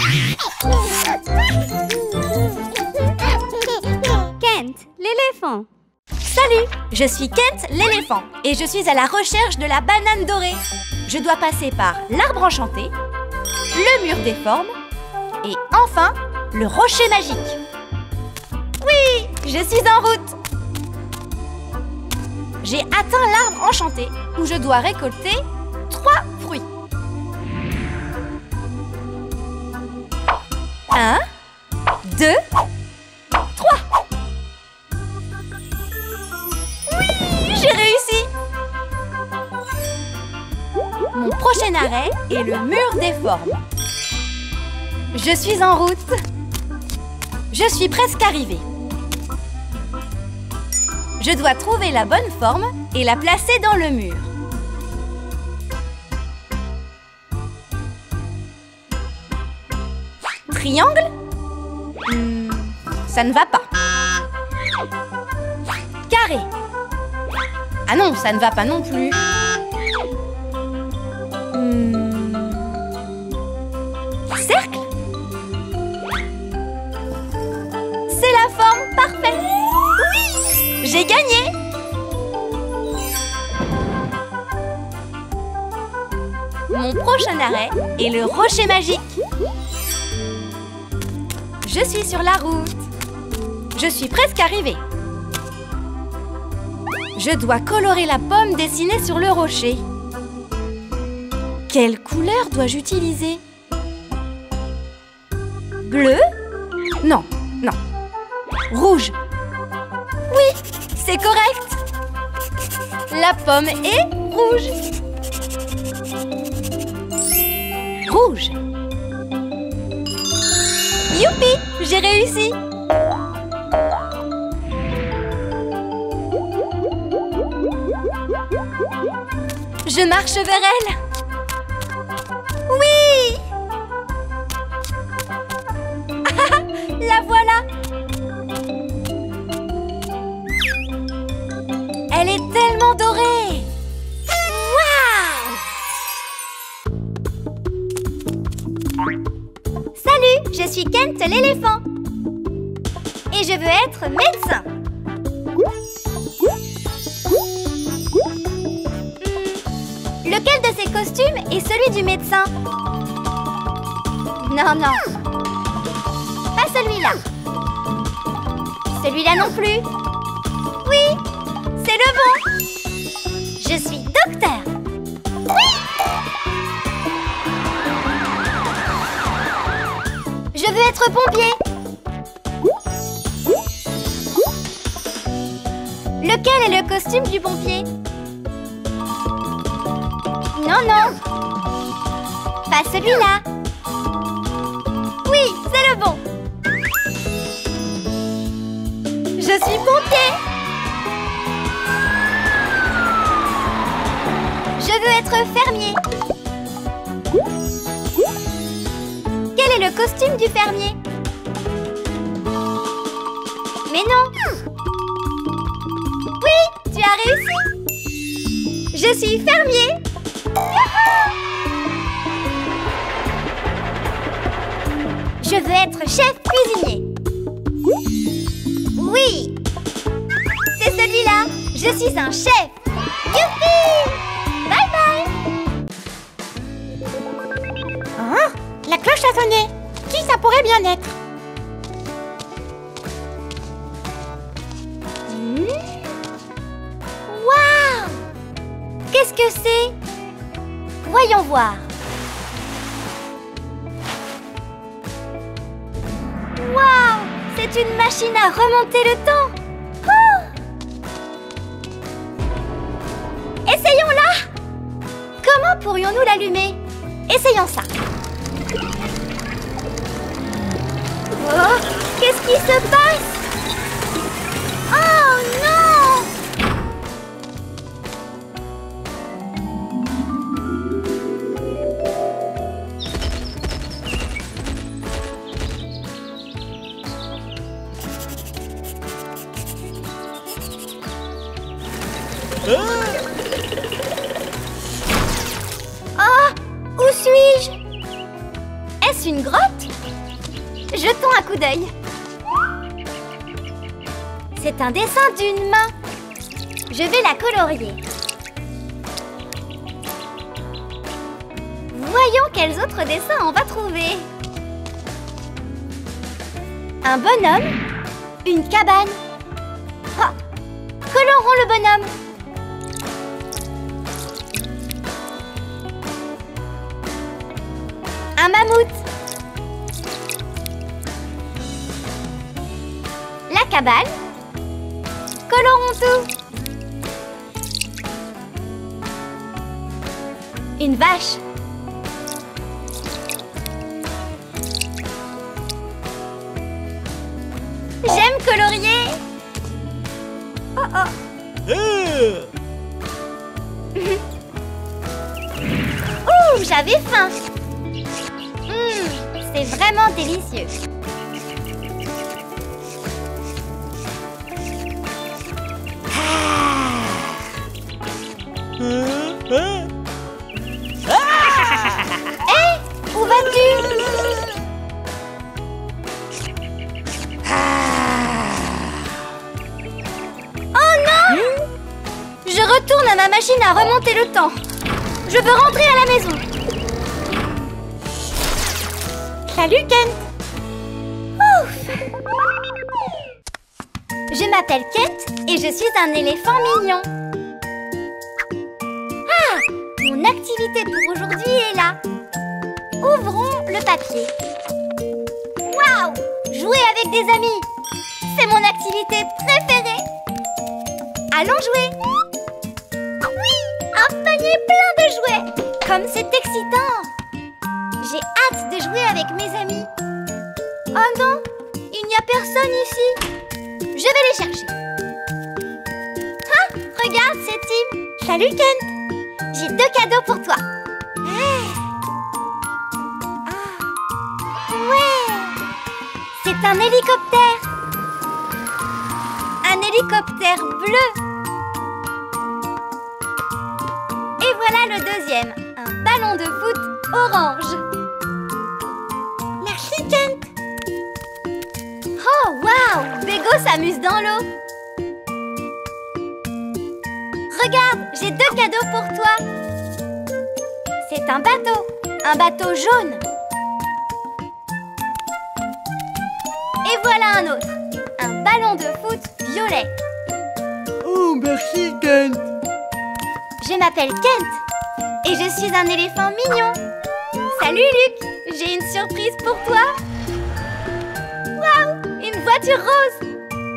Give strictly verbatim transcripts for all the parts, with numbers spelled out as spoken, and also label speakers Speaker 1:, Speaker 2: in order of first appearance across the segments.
Speaker 1: Kent, l'éléphant. Salut, je suis Kent, l'éléphant, et je suis à la recherche de la banane dorée. Je dois passer par l'arbre enchanté, le mur des formes, et enfin, le rocher magique. Oui, je suis en route. J'ai atteint l'arbre enchanté, où je dois récolter trois fruits. Un, deux, trois. Oui, j'ai réussi. Mon prochain arrêt est le mur des formes. Je suis en route. Je suis presque arrivée. Je dois trouver la bonne forme et la placer dans le mur. Triangle? Hmm, ça ne va pas. Carré? Ah non, ça ne va pas non plus. Hmm, cercle? C'est la forme parfaite. Oui, j'ai gagné. Mon prochain arrêt est le rocher magique. Je suis sur la route. Je suis presque arrivée. Je dois colorer la pomme dessinée sur le rocher. Quelle couleur dois-je utiliser? Bleu? Non, non. Rouge. Oui, c'est correct. La pomme est rouge. Rouge. Youpi, j'ai réussi. Je marche vers elle. Oui. La voilà. Elle est tellement dorée. Waouh! Salut, je suis Kent l'éléphant. Et je veux être médecin. Lequel de ces costumes est celui du médecin? Non, non. Pas celui-là. Celui-là non plus. Oui, c'est le bon. Je suis docteur. Oui. Je veux être pompier. Lequel est le costume du pompier? Non, non. Pas celui-là. Oui, c'est le bon. Je suis pompier. Je veux être fermier. Quel est le costume du fermier? Mais non. Oui, tu as réussi. Je suis fermier. Je veux être chef cuisinier. Oui, c'est celui-là. Je suis un chef. Youpi! Bye bye.
Speaker 2: Hein? La cloche a sonné. Qui ça pourrait bien être?
Speaker 1: Hmm? Waouh! Qu'est-ce que c'est? Voyons voir. Waouh! C'est une machine à remonter le temps. Oh! Essayons-la! Comment pourrions-nous l'allumer? Essayons ça. Oh! Qu'est-ce qui se passe? Oh non! grotte? Jetons un coup d'œil. C'est un dessin d'une main. Je vais la colorier. Voyons quels autres dessins on va trouver. Un bonhomme, une cabane. Oh, colorons le bonhomme. Un mammouth. La cabane. Colorons tout. Une vache. J'aime colorier. Oh oh.
Speaker 3: Euh.
Speaker 1: Ouh, j'avais faim. Mmh, c'est vraiment délicieux.
Speaker 3: Euh, euh.
Speaker 1: Hé, où vas-tu? Oh non! Je retourne à ma machine à remonter le temps. Je veux rentrer à la maison.
Speaker 2: Salut Kent.
Speaker 1: Ouf! Je m'appelle Kent et je suis un éléphant mignon. Ah! Mon activité pour aujourd'hui est là. Ouvrons le papier. Waouh! Jouer avec des amis. C'est mon activité préférée. Allons jouer. Oui! Un panier plein de jouets. Comme c'est excitant. J'ai hâte de jouer avec mes amis. Oh non! Il n'y a personne ici. Je vais les chercher. Ah! Regarde, c'est Tim.
Speaker 2: Salut Kent.
Speaker 1: J'ai deux cadeaux pour toi. Ouais! C'est un hélicoptère. Un hélicoptère bleu. Et voilà le deuxième. Un ballon de foot orange.
Speaker 2: Merci Kent.
Speaker 1: Oh, waouh! Bégo s'amuse dans l'eau. Regarde, j'ai deux cadeaux pour toi. C'est un bateau. Un bateau jaune. Et voilà un autre. Un ballon de foot violet.
Speaker 3: Oh, merci Kent.
Speaker 1: Je m'appelle Kent. Et je suis un éléphant mignon. Salut Luc, j'ai une surprise pour toi. Waouh, une voiture rose.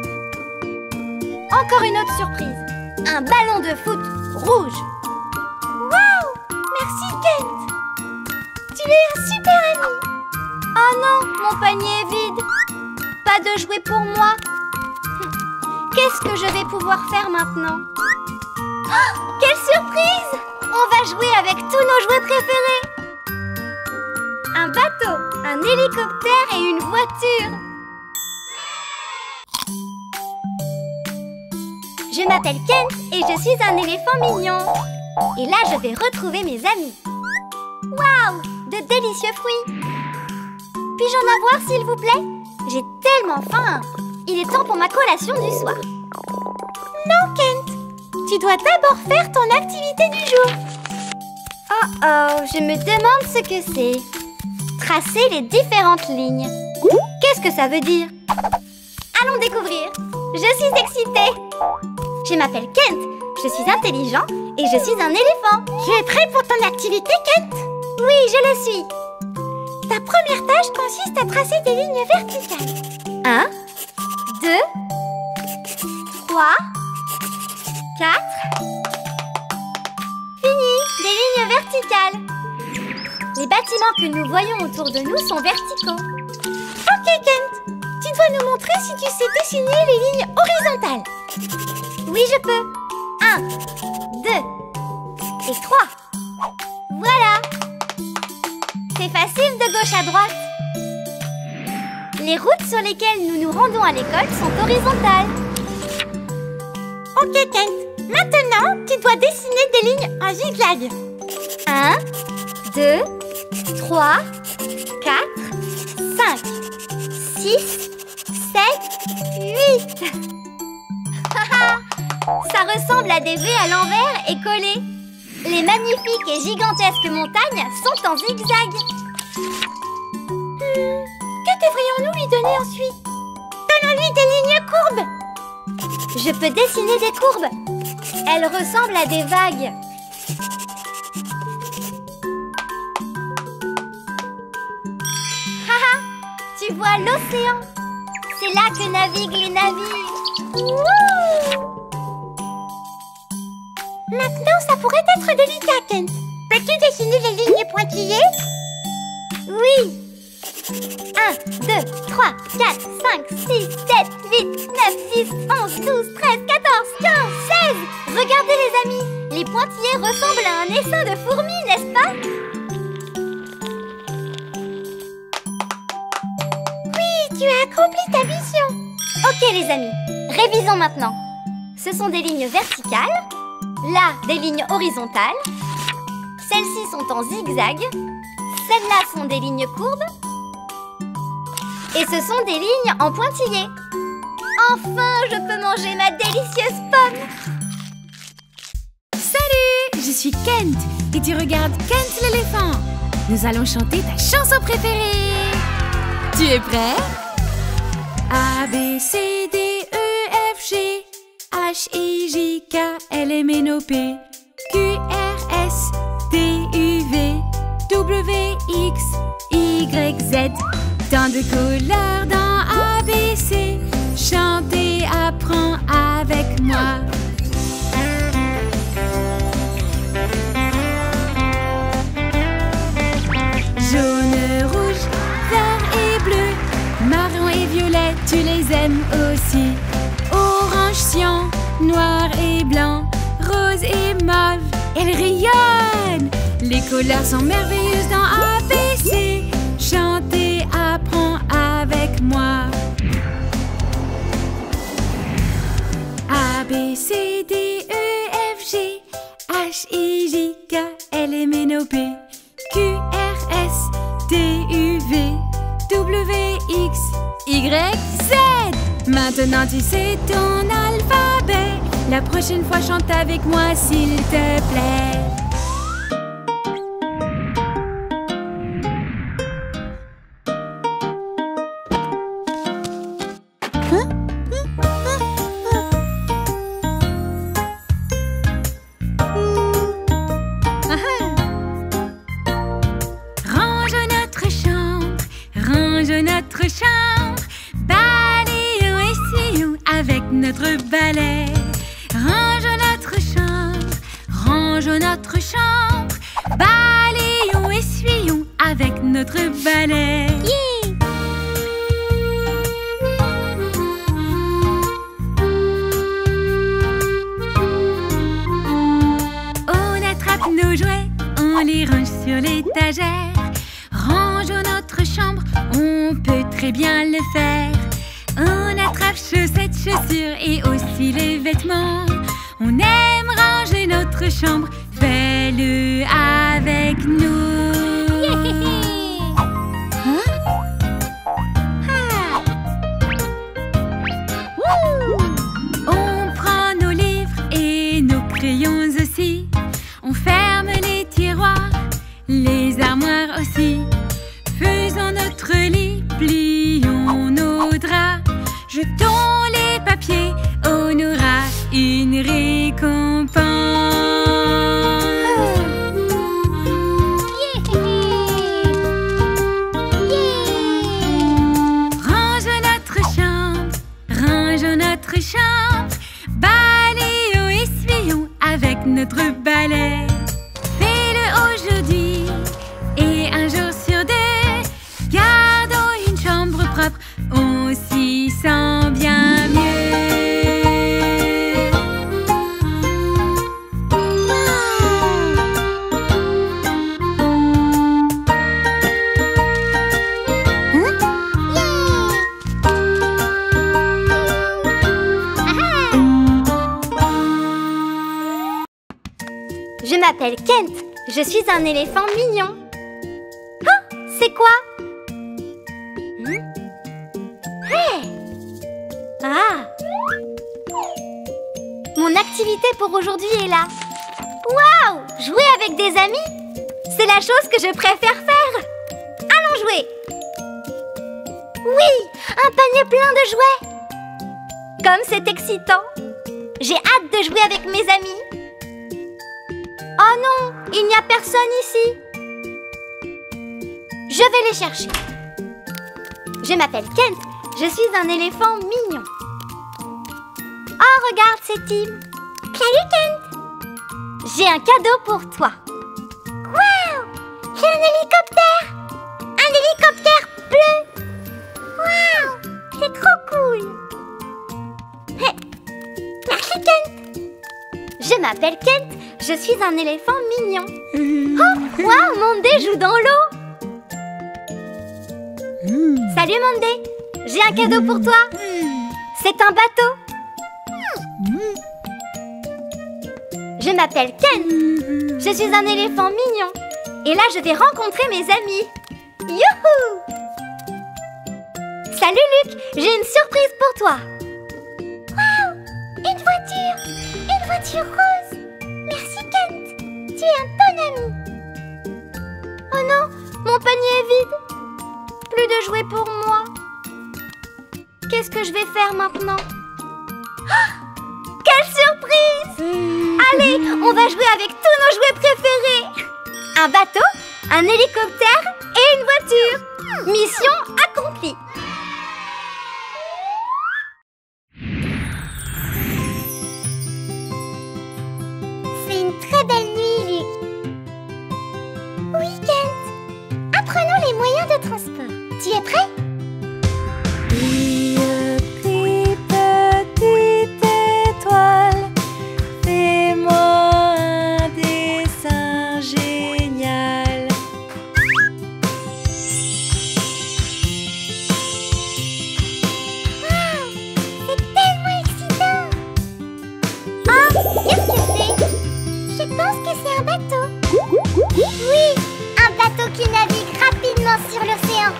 Speaker 1: Encore une autre surprise. Un ballon de foot rouge. Waouh, merci Kent. Tu es un super ami. Oh non, mon panier est vide. Pas de jouets pour moi. Qu'est-ce que je vais pouvoir faire maintenant? Oh, quelle surprise! On va jouer avec tous nos jouets préférés. Un bateau, un hélicoptère et une voiture. Je m'appelle Kent et je suis un éléphant mignon. Et là, je vais retrouver mes amis. Waouh, de délicieux fruits. Puis-je en avoir, s'il vous plaît? J'ai tellement faim. Il est temps pour ma collation du soir.
Speaker 2: Non Kent. Tu dois d'abord faire ton activité du jour.
Speaker 1: Oh oh, je me demande ce que c'est. Tracer les différentes lignes. Qu'est-ce que ça veut dire? Allons découvrir. Je suis excitée. Je m'appelle Kent. Je suis intelligent et je suis un éléphant.
Speaker 2: Tu es prêt pour ton activité Kent?
Speaker 1: Oui, je le suis.
Speaker 2: Ta première tâche consiste à tracer des lignes verticales.
Speaker 1: Un, deux, trois, quatre. Fini, des lignes verticales. Les bâtiments que nous voyons autour de nous sont verticaux.
Speaker 2: Ok Kent, tu dois nous montrer si tu sais dessiner les lignes horizontales.
Speaker 1: Oui, je peux. Un, deux et trois. Voilà. C'est facile de gauche à droite. Les routes sur lesquelles nous nous rendons à l'école sont horizontales.
Speaker 2: Ok Kent, maintenant tu dois dessiner des lignes en zigzag.
Speaker 1: Un, deux, trois, quatre, six, sept, huit. Ça ressemble à des V à l'envers et collés. Les magnifiques et gigantesques montagnes sont en zigzag.
Speaker 2: Hmm, que devrions-nous lui donner ensuite? Donnons-lui des lignes courbes.
Speaker 1: Je peux dessiner des courbes. Elles ressemblent à des vagues. Haha, tu vois l'océan. C'est là que naviguent les navires.
Speaker 2: Wouh! Maintenant, ça pourrait être délicat, Kent. Peux-tu dessiner les lignes pointillées?
Speaker 1: Oui. un, deux, trois, quatre, cinq, six, sept, huit, neuf, dix, onze, douze, treize, quatorze, quinze, seize. Regardez les amis, les pointillés ressemblent à un essaim de fourmis, n'est-ce pas?
Speaker 2: Oui, tu as accompli ta mission.
Speaker 1: Ok les amis, révisons maintenant. Ce sont des lignes verticales, là des lignes horizontales, celles-ci sont en zigzag, celles-là sont des lignes courbes, et ce sont des lignes en pointillés. Enfin, je peux manger ma délicieuse pomme.
Speaker 4: Salut, je suis Kent et tu regardes Kent l'éléphant. Nous allons chanter ta chanson préférée. Tu es prêt? A, B, C, D, E, F, G, H, I, J, K, L, M, N, O, P, Q, R, S, T, U, V, W, X, Y, Z. Tant de couleurs dans A, B, C. Chantez, apprends avec moi. Jaune, rouge, vert et bleu, marron et violet, tu les aimes aussi. Orange, cyan, noir et blanc, rose et mauve, elles rayonnent. Les couleurs sont merveilleuses dans A, B, C. Chantez, apprends avec moi. A, B, C, D, E, F, G, H, I, J, K, L, M, N, O, P, Q, R, S, T, U, V, W, X, Y, Z. Maintenant tu sais ton alphabet. La prochaine fois chante avec moi s'il te plaît. Notre chambre, balayons, essuyons avec notre balai. Range notre chambre, range notre chambre, balayons, essuyons avec notre balai.
Speaker 1: Yeah!
Speaker 4: On attrape nos jouets, on les range sur l'étagère. Rangeons notre chambre, on peut très bien le faire. On attrape chaussettes, chaussures et aussi les vêtements. On aime ranger notre chambre, fais-le avec nous.
Speaker 1: Hein? Ah.
Speaker 4: On prend nos livres et nos crayons aussi. On ferme les tiroirs, les armoires aussi. Faisons notre lit, plions nos draps. Jetons les papiers, on aura une récompense. Range notre chambre, range notre chambre. Balayons, essuyons avec notre balai. Fais-le aujourd'hui et un jour sur deux. Gardons une chambre propre, on s'y sent bien mieux.
Speaker 1: Je m'appelle Kent, je suis un éléphant mignon. Oh, c'est quoi? Hmm? l'activité pour aujourd'hui est là. Waouh! Jouer avec des amis? C'est la chose que je préfère faire. Allons jouer! Oui! Un panier plein de jouets! Comme c'est excitant! J'ai hâte de jouer avec mes amis. Oh non! Il n'y a personne ici. Je vais les chercher. Je m'appelle Kent. Je suis un éléphant mignon. Oh, regarde, c'est Tim. Salut, Kent. J'ai un cadeau pour toi. Waouh! J'ai un hélicoptère. Un hélicoptère bleu. Waouh! C'est trop cool. Hey. Merci, Kent. Je m'appelle Kent. Je suis un éléphant mignon. Oh, waouh, Monday joue dans l'eau. Salut Monday, j'ai un cadeau pour toi. C'est un bateau. Je m'appelle Ken. Je suis un éléphant mignon. Et là, je vais rencontrer mes amis. Youhou! Salut Luc, j'ai une surprise pour toi. Waouh! Une voiture! Une voiture rose! Merci Kent, tu es un bon ami. Oh non, mon panier est vide. Plus de jouets pour moi. Qu'est-ce que je vais faire maintenant? Oh, quelle surprise! Allez, on va jouer avec tous nos jouets préférés. Un bateau, un hélicoptère et une voiture. Mission accomplie.
Speaker 2: C'est une très belle nuit, Luc. Oui, Kent. Apprenons les moyens de transport. Tu es prêt?
Speaker 5: Oui, pris petite étoile, fais-moi un dessin génial.
Speaker 2: Waouh! C'est tellement excitant! Oh, qu'est-ce que c'est? Je pense que c'est un bateau. Oui, un bateau qui navigue rapidement sur l'océan.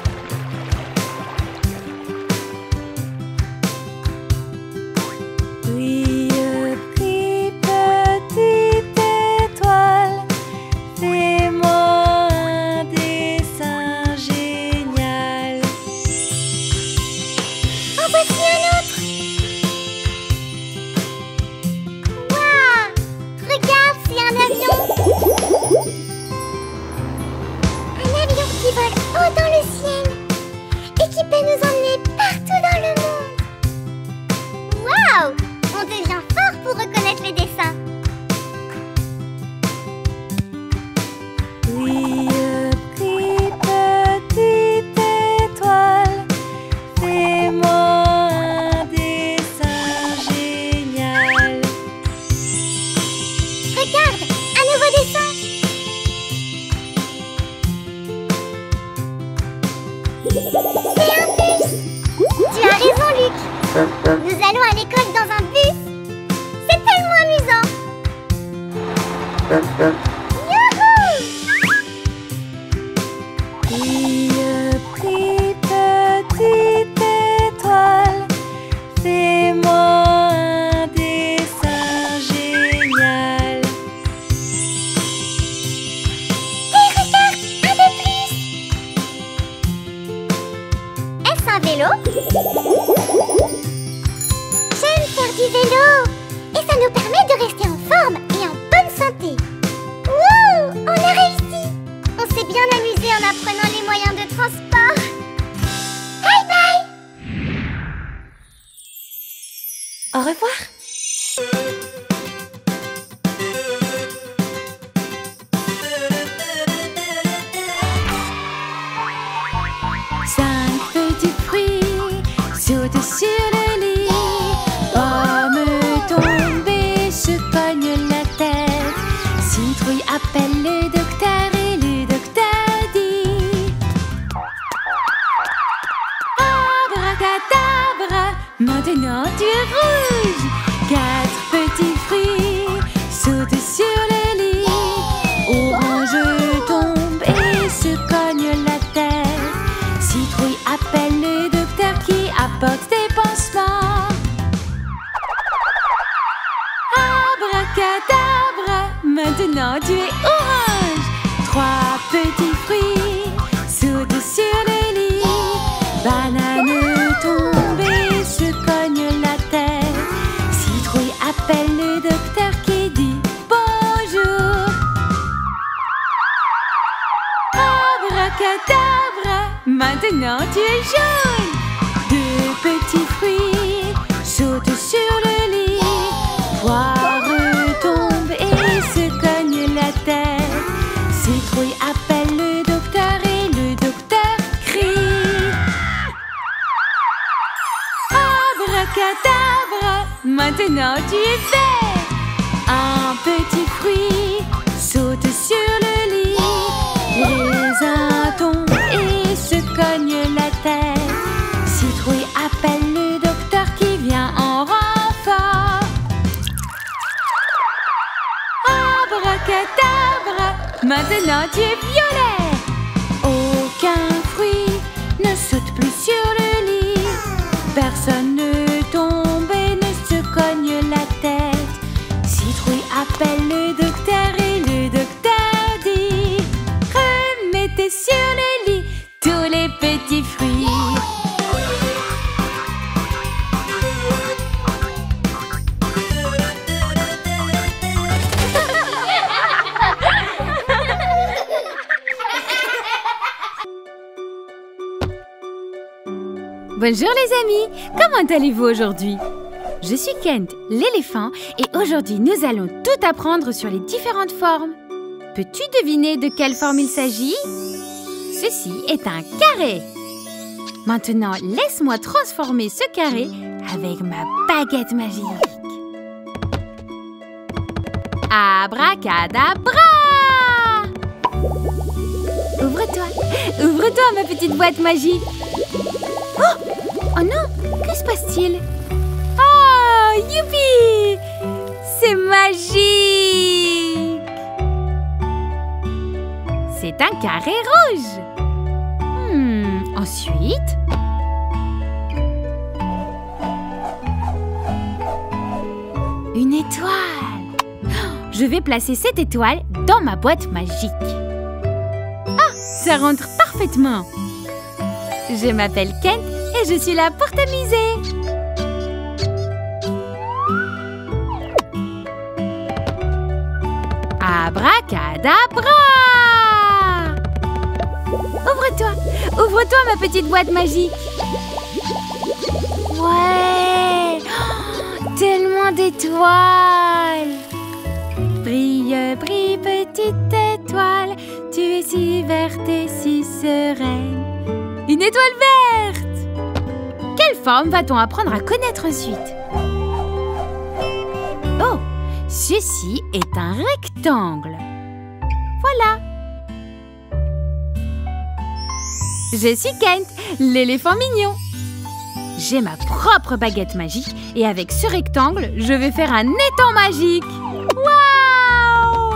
Speaker 5: Oui, pris petite étoile, fais-moi un dessin génial.
Speaker 2: En voici un autre. Waouh! Regarde, c'est un avion. Un avion qui vole haut dans le ciel et qui peut nous emmener partout dans le monde. Waouh! On devient fort pour reconnaître les dessins.
Speaker 5: Oui, pris petite étoile, fais-moi un dessin génial.
Speaker 2: Regarde, un nouveau dessin. C'est un bus. Tu as raison, Luc. Nous allons à l'école dans un bus. C'est tellement amusant. Youhou!
Speaker 5: Oui, pris petite étoile, fais-moi un dessin génial.
Speaker 2: Et regarde, un de plus. Est-ce un vélo? J'aime faire du vélo. Et ça nous permet de rester en forme et en bonne santé. Wouh! On a réussi. On s'est bien amusé en apprenant les moyens de transport. Bye bye!
Speaker 1: Au revoir.
Speaker 4: Cinq petits fruits sautent sur le lit. Pomme tombée se cogne la tête. Citrouille appelle le docteur et le docteur dit: abracadabra, maintenant tu es rouge. Quatre petits fruits sautent sur le lit. Orange tombe et se cogne la tête. Citrouille appelle le docteur qui apporte des pansements. Maintenant tu es orange. Trois petits fruits sautent sur le lit. Banane tombée se cogne la tête. Citrouille appelle le docteur qui dit bonjour. Abracadabra, maintenant tu es jaune. Deux petits fruits sautent sur le lit. Poire tombe et se cogne la tête. Citrouille appelle le docteur et le docteur crie. Abracadabra, maintenant tu es vert. Un petit fruit saute sur le lit. Raisin tombe et se cogne la tête. Citrouille appelle le docteur qui vient en renfort. Abracadabra, maintenant tu es violet. Aucun fruit ne saute plus sur le lit. Personne ne tombe et ne se cogne la tête. Citrouille appelle le docteur et le docteur dit remettez sur le lit tous les petits fruits. Bonjour les amis, comment allez-vous aujourd'hui? Je suis Kent, l'éléphant, et aujourd'hui nous allons tout apprendre sur les différentes formes. Peux-tu deviner de quelle forme il s'agit? Ceci est un carré. Maintenant, laisse-moi transformer ce carré avec ma baguette magique. Abracadabra! Ouvre-toi, ouvre-toi ma petite boîte magique. Oh! Oh non! Que se passe-t-il? Oh! Youpi! C'est magique! C'est un carré rouge. Hmm, ensuite... Une étoile. Je vais placer cette étoile dans ma boîte magique. Ah! Ça rentre parfaitement. Je m'appelle Kent et je suis là pour t'amuser. Abracadabra! Ouvre-toi, ouvre-toi ma petite boîte magique. Ouais, oh, tellement d'étoiles. Brille, brille petite étoile, tu es si verte et si sereine. Une étoile verte! Quelle forme va-t-on apprendre à connaître ensuite? Oh, ceci est un rectangle. Voilà. Je suis Kent, l'éléphant mignon. J'ai ma propre baguette magique et avec ce rectangle, je vais faire un étang magique. Waouh!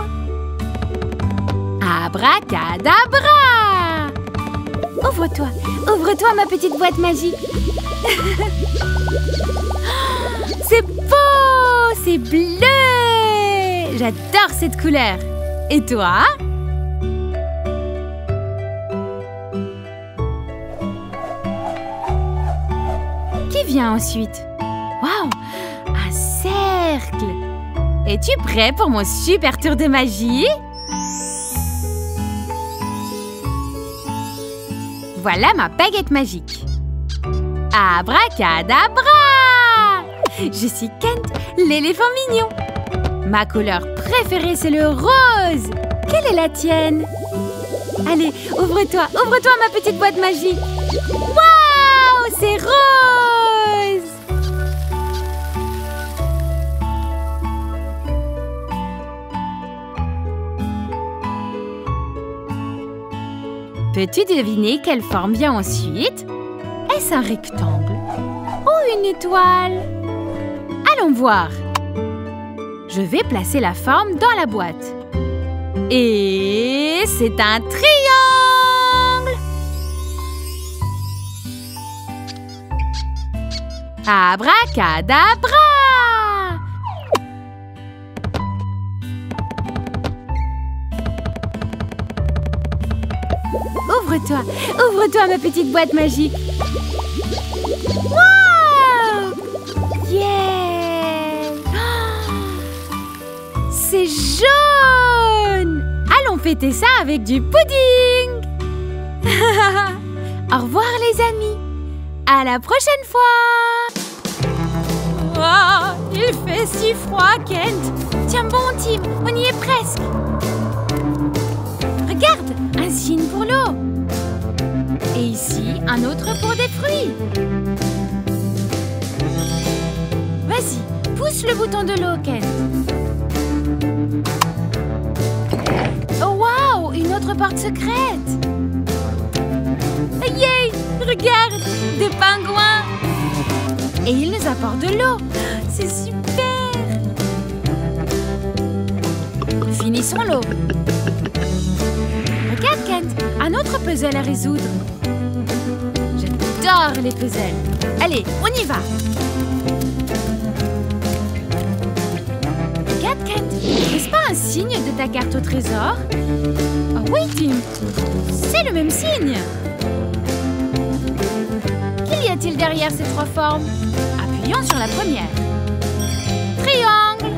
Speaker 4: Abracadabra! Ouvre-toi, ouvre-toi ma petite boîte magique. C'est beau, c'est bleu. J'adore cette couleur. Et toi? Qui vient ensuite? Waouh, un cercle. Es-tu prêt pour mon super tour de magie? Voilà ma baguette magique. Abracadabra! Je suis Kent, l'éléphant mignon. Ma couleur préférée, c'est le rose. Quelle est la tienne? Allez, ouvre-toi, ouvre-toi ma petite boîte magique. Waouh, c'est rose! Peux-tu deviner quelle forme vient ensuite? Est-ce un rectangle ou une étoile? Allons voir. Je vais placer la forme dans la boîte. Et c'est un triangle! Abracadabra! Ouvre-toi, ouvre-toi ma petite boîte magique. Wow! Yeah! Oh, c'est jaune! Allons fêter ça avec du pudding! Au revoir les amis! À la prochaine fois! Oh, il fait si froid, Kent! Tiens bon, Tim, on y est presque! Regarde, un signe pour l'eau! Et ici, un autre pour des fruits! Vas-y, pousse le bouton de l'eau, Kent! Oh, waouh! Une autre porte secrète! Yay! Regarde! Des pingouins! Et ils nous apportent de l'eau! C'est super! Finissons l'eau! Regarde, Kent! Un autre puzzle à résoudre! J'adore les puzzles! Allez, on y va! Regarde, Kent! N'est-ce pas un signe de ta carte au trésor? Oh oui, Tim! C'est le même signe! Qu'y a-t-il derrière ces trois formes? Appuyons sur la première. Triangle!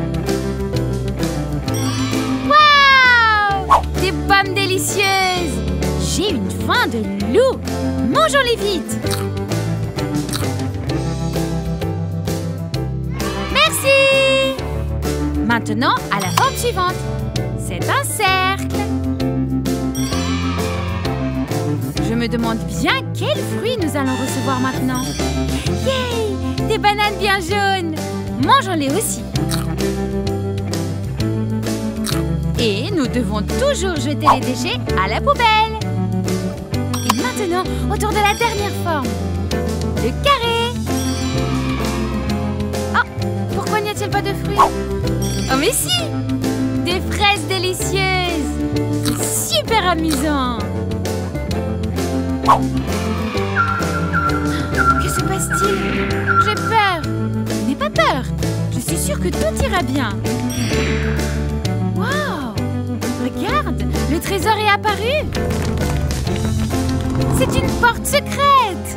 Speaker 4: Waouh! Des pommes délicieuses! J'ai une faim de loup! Mangeons-les vite! Merci! Maintenant, à la forme suivante. C'est un cercle. Je me demande bien quels fruits nous allons recevoir maintenant. Yay! Des bananes bien jaunes! Mangeons-les aussi. Et nous devons toujours jeter les déchets à la poubelle. Et maintenant, autour de la dernière forme. Le carré. Oh! Pourquoi n'y a-t-il pas de fruits? Oh mais si! Des fraises délicieuses! C'est super amusant! Que se passe-t-il? J'ai peur! N'aie pas peur! Je suis sûre que tout ira bien! Waouh! Regarde! Le trésor est apparu! C'est une porte secrète!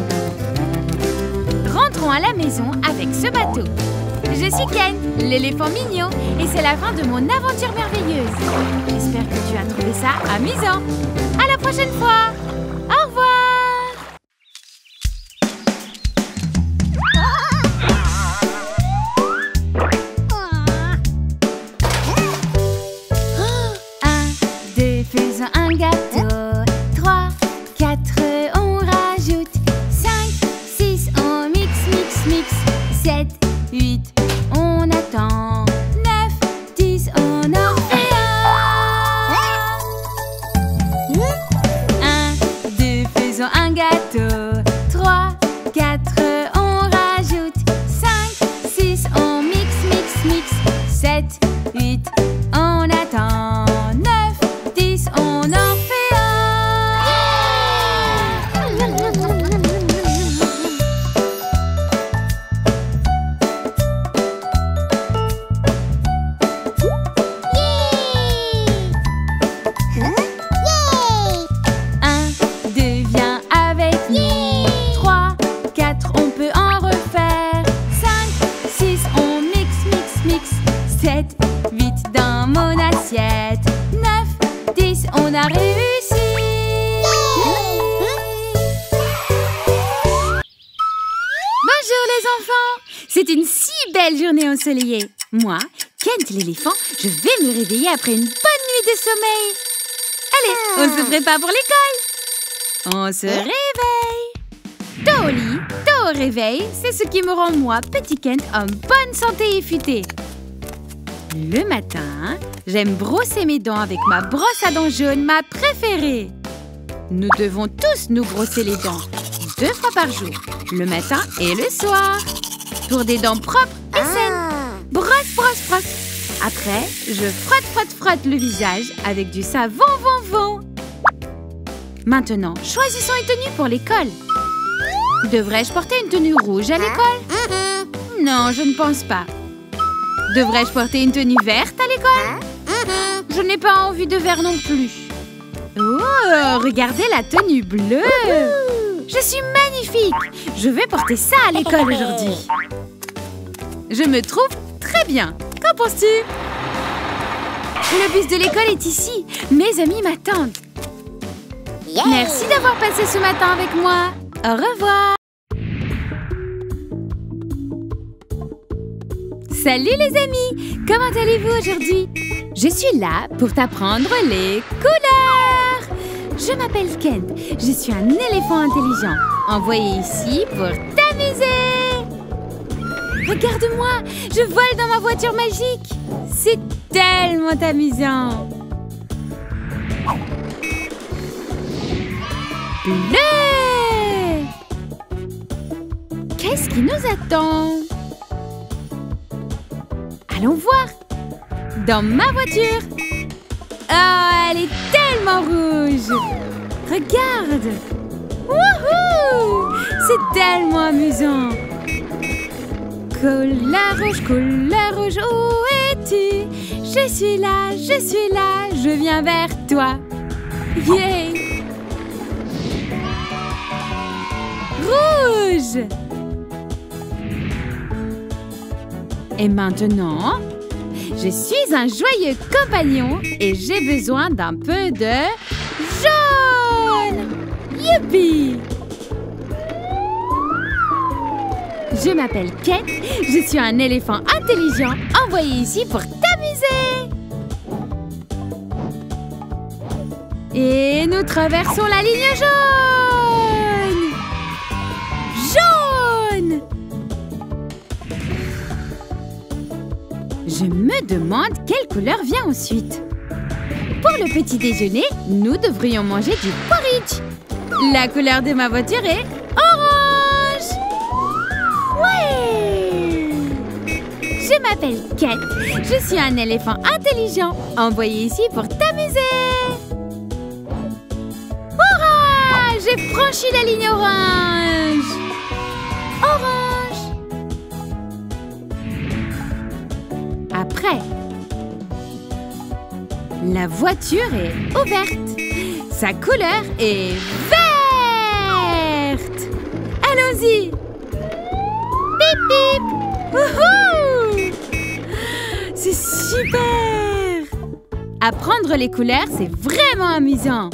Speaker 4: Rentrons à la maison avec ce bateau! Je suis Ken, l'éléphant mignon, et c'est la fin de mon aventure merveilleuse. J'espère que tu as trouvé ça amusant. À la prochaine fois. Au revoir. Un, deux, faisons un gâteau. Trois, quatre, on rajoute. Cinq, six, on mixe, mixe, mixe. Sept, huit, on attend. Neuf, dix, on en fait un. Un, deux, faisons un gâteau. Trois, quatre, on rajoute. Cinq, six, on mixe, mixe, mixe. Sept, huit, on attend. Neuf, dix, on en fait un. Un, deux, viens avec nous. Trois, quatre, on peut en refaire. Cinq, six, on mixe, mixe, mixe. Sept, huit, dans mon assiette. Neuf, dix, on a réussi. Bonjour les enfants! C'est une si belle journée ensoleillée. Moi, Kent l'éléphant, je vais me réveiller après une bonne nuit de sommeil. Allez, on se prépare pour l'école. On se réveille. Dos au lit, dos au réveil, c'est ce qui me rend moi, petit Kent, en bonne santé et futé. Le matin, j'aime brosser mes dents avec ma brosse à dents jaune, ma préférée. Nous devons tous nous brosser les dents, deux fois par jour, le matin et le soir, pour des dents propres et saines. Brosse, brosse, brosse. Après, je frotte, frotte, frotte le visage avec du savon, von, von. Maintenant, choisissons une tenue pour l'école. Devrais-je porter une tenue rouge à l'école? Non, je ne pense pas. Devrais-je porter une tenue verte à l'école? Je n'ai pas envie de vert non plus. Oh, regardez la tenue bleue. Je suis magnifique. Je vais porter ça à l'école aujourd'hui. Je me trouve très bien. Qu'en penses-tu? Le bus de l'école est ici. Mes amis m'attendent.
Speaker 2: Yeah.
Speaker 4: Merci d'avoir passé ce matin avec moi. Au revoir. Salut les amis. Comment allez-vous aujourd'hui? Je suis là pour t'apprendre les couleurs. Je m'appelle Kent. Je suis un éléphant intelligent. Envoyé ici pour t'amuser. Regarde-moi, je vole dans ma voiture magique. C'est tellement amusant. Bleu! Qu'est-ce qui nous attend? Allons voir. Dans ma voiture. Oh, elle est tellement rouge. Regarde. Wouhou! C'est tellement amusant. Couleur rouge, couleur rouge, où es-tu? Je suis là, je suis là, je viens vers toi. Yeah! Rouge! Et maintenant, je suis un joyeux compagnon et j'ai besoin d'un peu de jaune! Youpi! Je m'appelle Kent, je suis un éléphant intelligent envoyé ici pour t'amuser. Et nous traversons la ligne jaune. Jaune! Je me demande quelle couleur vient ensuite. Pour le petit déjeuner, nous devrions manger du porridge. La couleur de ma voiture est orange. Ouais! Je m'appelle Kent. Je suis un éléphant intelligent envoyé ici pour t'amuser. Hurrah! J'ai franchi la ligne orange. Orange. Après, la voiture est ouverte. Sa couleur est verte. Allons-y. Bip bip. Wouhou! C'est super. Apprendre les couleurs, c'est vraiment amusant.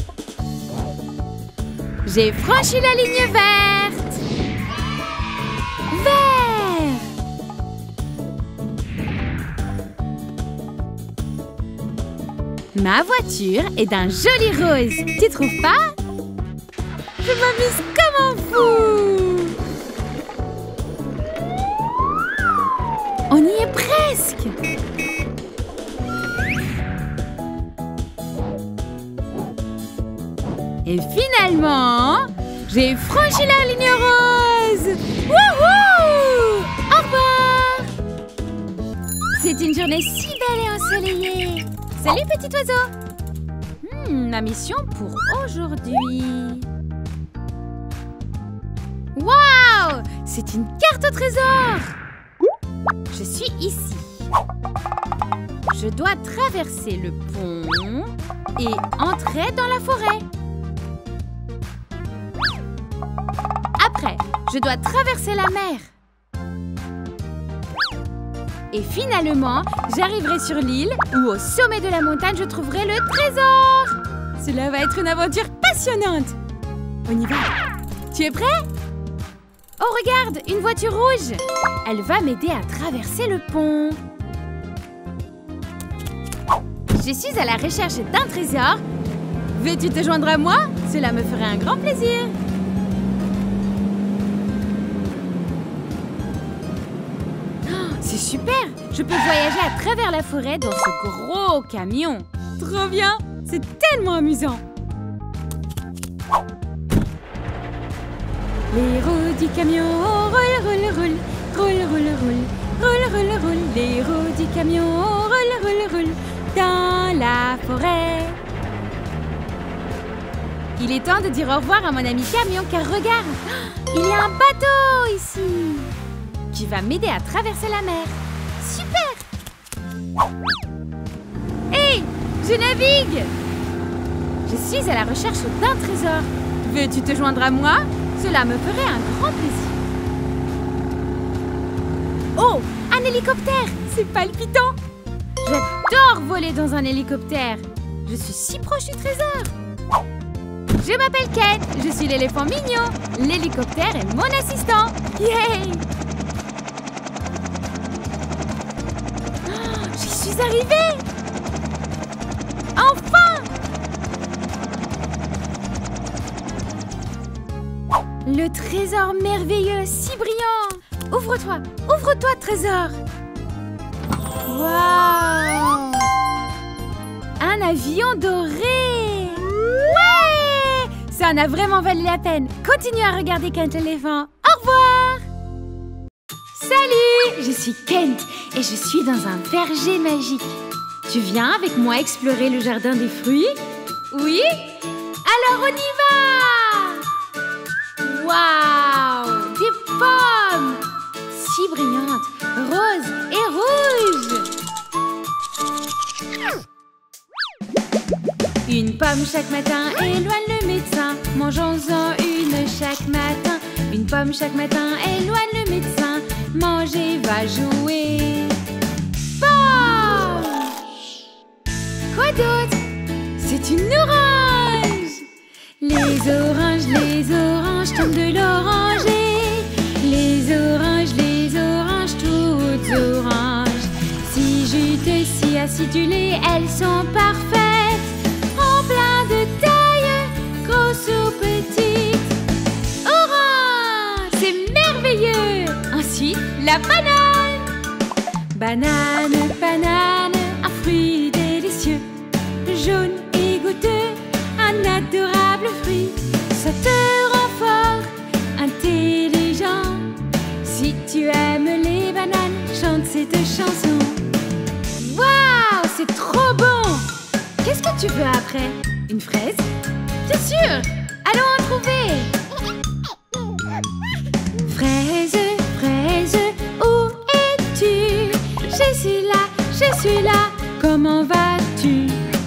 Speaker 4: J'ai franchi la ligne verte. Vert. Ma voiture est d'un joli rose. Tu trouves pas? Je m'amuse comme un fou. On y est presque. Et finalement, j'ai franchi la ligne rose. Wouhou! Au revoir. C'est une journée si belle et ensoleillée. Salut petit oiseau. Hmm, ma mission pour aujourd'hui. Waouh! C'est une carte au trésor. Je suis ici. Je dois traverser le pont et entrer dans la forêt. Après, je dois traverser la mer. Et finalement, j'arriverai sur l'île où au sommet de la montagne, je trouverai le trésor. Cela va être une aventure passionnante. On y va. Tu es prêt? Oh, regarde, une voiture rouge. Elle va m'aider à traverser le pont. Je suis à la recherche d'un trésor. Veux-tu te joindre à moi? Cela me ferait un grand plaisir. C'est super! Je peux voyager à travers la forêt dans ce gros camion. Trop bien! C'est tellement amusant! Les roues du camion roulent, roulent, roulent, roulent, roulent, roulent, roulent, roulent, roulent. Les roues du camion roulent, roulent, roulent dans la forêt. Il est temps de dire au revoir à mon ami camion, car regarde, il y a un bateau ici qui va m'aider à traverser la mer. Super! Hey, je navigue! Je suis à la recherche d'un trésor. Veux-tu te joindre à moi? Cela me ferait un grand plaisir. Oh, un hélicoptère! C'est palpitant! J'adore voler dans un hélicoptère. Je suis si proche du trésor. Je m'appelle Ken, je suis l'éléphant mignon. L'hélicoptère est mon assistant. Yay! Oh, j'y suis arrivée! Enfin! Le trésor merveilleux, si brillant! Ouvre-toi, ouvre-toi, trésor! Waouh! Un avion doré! Ouais! Ça en a vraiment valu la peine. Continue à regarder Kent l'éléphant. Au revoir! Salut! Je suis Kent et je suis dans un verger magique. Tu viens avec moi explorer le jardin des fruits? Oui? Alors on y va! Waouh! Des pommes! Si brillantes, roses et rouges! Une pomme chaque matin éloigne le médecin. Mangeons-en une chaque matin. Une pomme chaque matin éloigne le médecin. Manger va jouer. Pomme! Quoi d'autre? C'est une orange! Les oranges, les oranges tombent de l'oranger. Les oranges, les oranges, toutes oranges. Si jutées, si acidulées, elles sont parfaites. En plein de taille, grosses ou petites. Orange! C'est merveilleux! Ensuite, la banane! Banane, banane, un fruit délicieux. Jaune et goûteux, un adorable fruit. Ça te rend fort, intelligent. Si tu aimes les bananes, chante cette chanson. Waouh, c'est trop bon! Qu'est-ce que tu veux après? Une fraise? Bien sûr! Allons en trouver! Fraise, fraise, où es-tu? Je suis là, je suis là, comment vas-tu?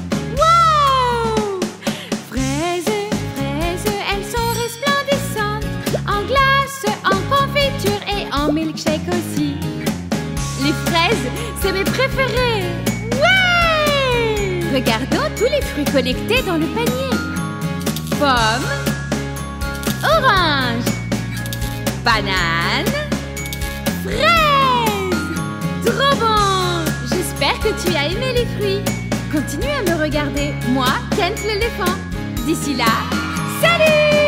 Speaker 4: Wow! Fraises, fraises, elles sont resplendissantes. En glace, en confiture et en milkshake aussi. Les fraises, c'est mes préférées. Ouais! Regardons tous les fruits collectés dans le panier. Pomme, orange, banane, fraise. Trop bon! J'espère que tu as aimé les fruits. Continue à me regarder, moi, Kent l'éléphant. D'ici là, salut!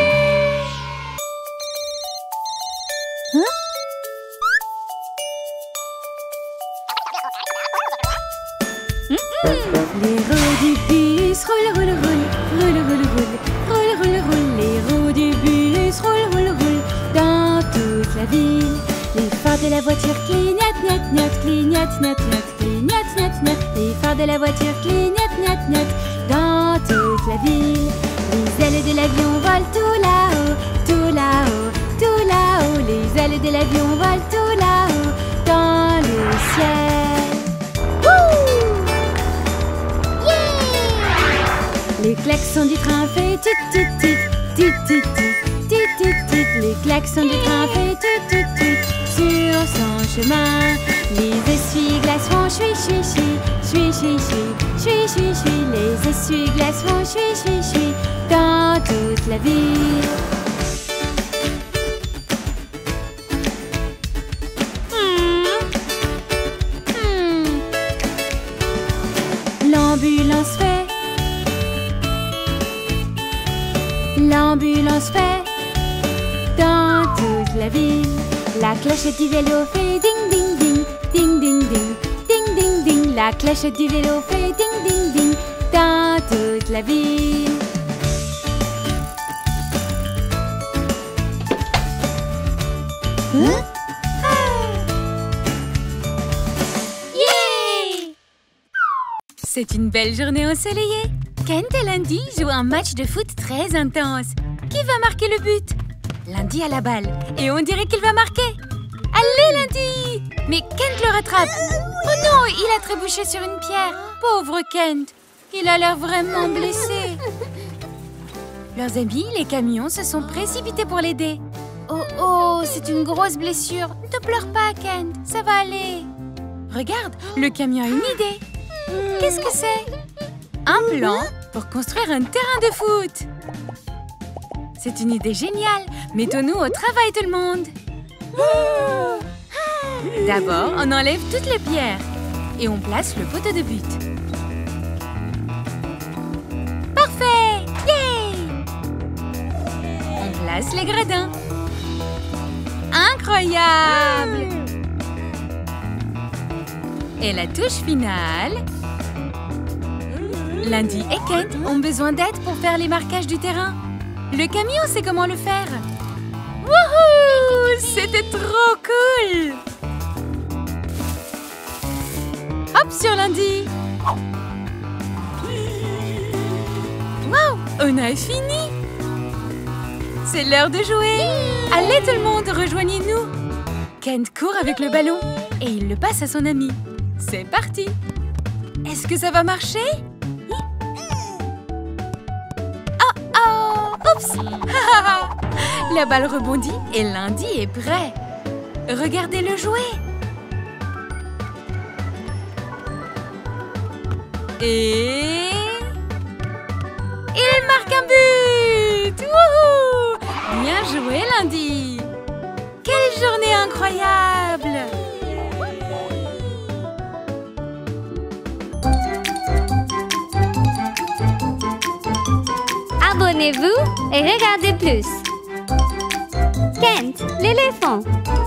Speaker 4: Les roues du bus roulent, roulent, roulent, roulent, roulent, roulent, roulent, roulent, roulent. Les roues du bus roulent, roulent, roulent dans toute la ville. Les phares de la voiture clignotent, gnotent, gnotent, clignotent, gnotent, gnotent, clignotent, gnotent, gnotent. Les phares de la voiture clignotent, gnotent, gnotent dans toute la ville. Les ailes de l'avion volent tout là-haut, tout là-haut, tout là-haut. Les ailes de l'avion volent tout là-haut dans le ciel. Les klaxons du train fait tut tut tut, tut tut tut, tut tut tut. Les klaxons du train fait tut tut tut sur son chemin. Les essuie-glaces font chui chui chui, chui chui chui, chui chui chui. Les essuie-glaces font chui chui chui dans toute la ville. L'ambulance fait. L'ambulance fait dans toute la ville. La clochette du vélo fait ding ding ding, ding ding ding, ding ding ding. La clochette du vélo fait ding ding ding dans toute la ville. Hein? Yeah! C'est une belle journée ensoleillée. Kent et Lundi jouent un match de foot très intense. Qui va marquer le but? Lundi a la balle et on dirait qu'il va marquer. Allez Lundi! Mais Kent le rattrape. Oh non, il a trébuché sur une pierre. Pauvre Kent. Il a l'air vraiment blessé. Leurs amis, les camions, se sont précipités pour l'aider. Oh oh, c'est une grosse blessure. Ne pleure pas, Kent, ça va aller. Regarde, le camion a une idée. Qu'est-ce que c'est? Un plan pour construire un terrain de foot. C'est une idée géniale. Mettons-nous au travail, tout le monde. D'abord, on enlève toutes les pierres et on place le poteau de but. Parfait! Yay! On place les gradins. Incroyable! Et la touche finale. Lundi et Kent ont besoin d'aide pour faire les marquages du terrain. Le camion sait comment le faire. Wouhou! C'était trop cool! Hop sur Lundi! Wow! On a fini! C'est l'heure de jouer! Allez tout le monde, rejoignez-nous! Kent court avec le ballon et il le passe à son ami. C'est parti! Est-ce que ça va marcher? Oh oh! Oups! La balle rebondit et Lundi est prêt. Regardez-le jouer! Et... il marque un but! Wouhou! Bien joué, Lundi! Quelle journée incroyable!
Speaker 1: Abonnez-vous et regardez plus. Kent, l'éléphant.